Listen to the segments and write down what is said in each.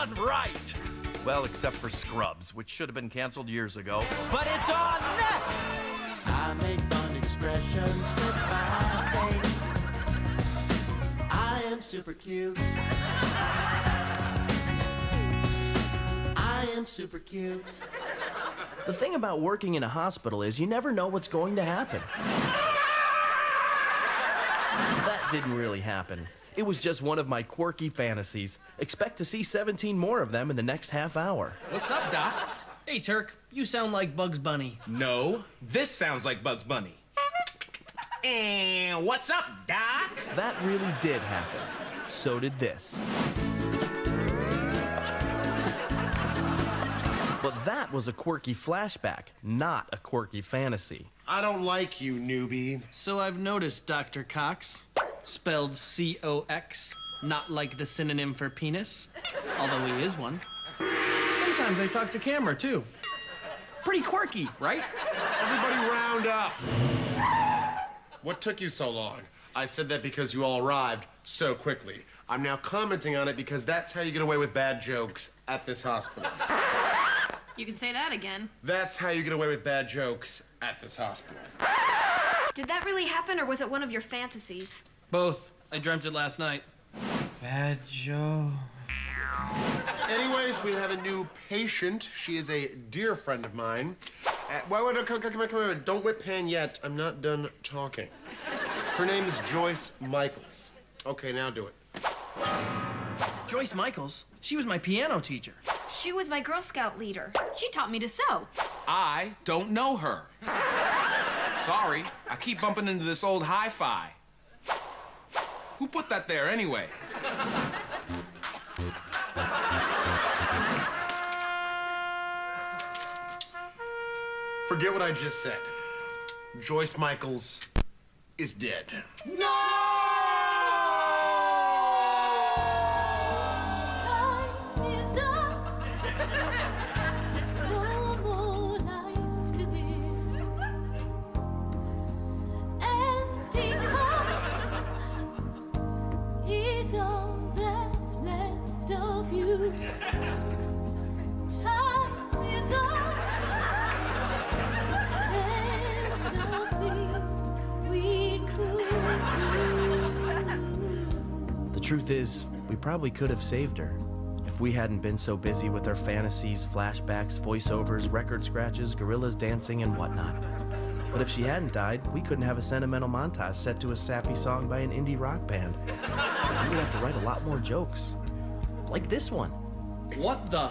done right. Well, except for Scrubs, which should have been canceled years ago. But it's on next! I make fun expressions with my face. I am super cute. I am super cute. The thing about working in a hospital is you never know what's going to happen. That didn't really happen. It was just one of my quirky fantasies. Expect to see 17 more of them in the next half hour. What's up, Doc? Hey, Turk, you sound like Bugs Bunny. No, this sounds like Bugs Bunny. And what's up, Doc? That really did happen. So did this. But that was a quirky flashback, not a quirky fantasy. I don't like you, newbie. So I've noticed, Dr. Cox. Spelled C-O-X, not like the synonym for penis, although he is one. Sometimes I talk to camera, too. Pretty quirky, right? Everybody round up. What took you so long? I said that because you all arrived so quickly. I'm now commenting on it because that's how you get away with bad jokes at this hospital. You can say that again. That's how you get away with bad jokes at this hospital. Did that really happen, or was it one of your fantasies? Both. I dreamt it last night. Bad joke. Anyways, we have a new patient. She is a dear friend of mine. Wait, come here. Don't whip pan yet. I'm not done talking. Her name is Joyce Michaels. Okay, now do it. Joyce Michaels? She was my piano teacher. She was my Girl Scout leader. She taught me to sew. I don't know her. Sorry, I keep bumping into this old hi-fi. Who put that there anyway? Forget what I just said. Joyce Michaels is dead. No! The truth is, we probably could have saved her if we hadn't been so busy with our fantasies, flashbacks, voiceovers, record scratches, gorillas dancing, and whatnot. But if she hadn't died, we couldn't have a sentimental montage set to a sappy song by an indie rock band. We would have to write a lot more jokes. Like this one. What the?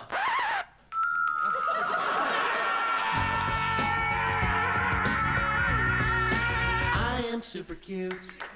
I am super cute.